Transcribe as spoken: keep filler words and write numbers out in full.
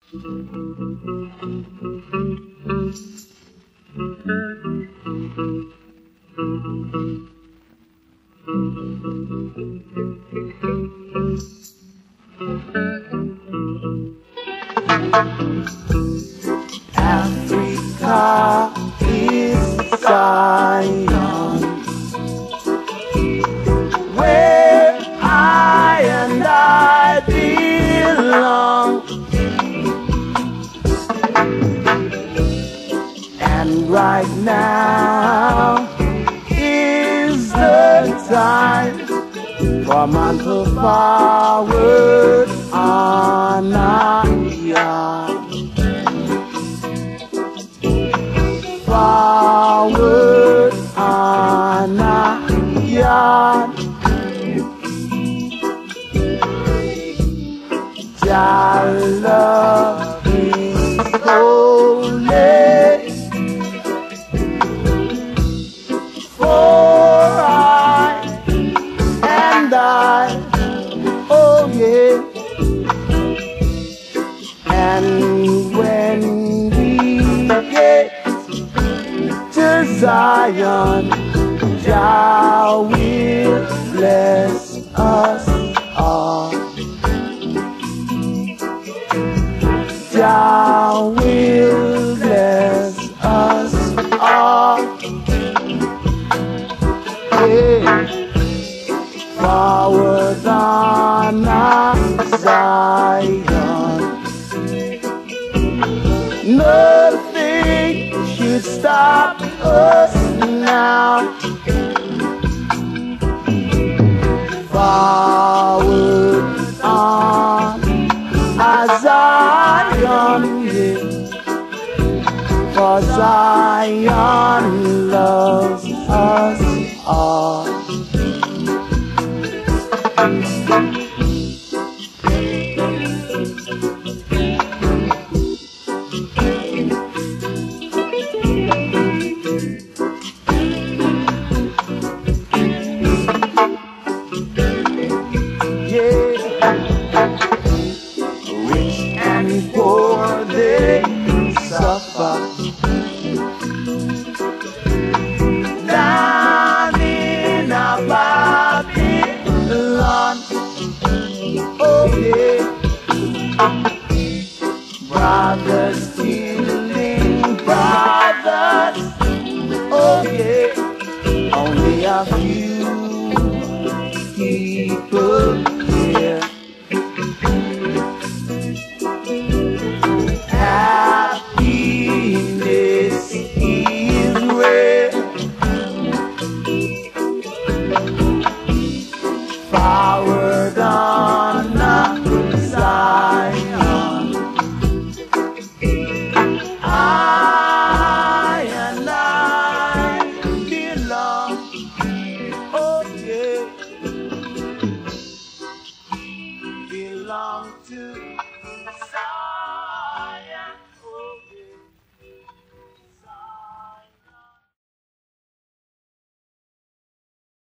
Africa is Zion, where I and I belong, and right now is the time for man to forward on a yard. Forward on a yard. Jah love is holy, for I and I, oh yeah. And when we get to Zion, Jah will bless us all. Jah will bless us all. Yeah. Forward on a Zion, nothing should stop us now. Forward on a Zion, yeah. For Zion loves us all. For they suffer down in a Babylon, oh yeah. Brothers killing brothers, oh yeah. Only a few people here. Happiness is rare. Forward on a Zion, I and I belong, oh yeah, belong to Zion.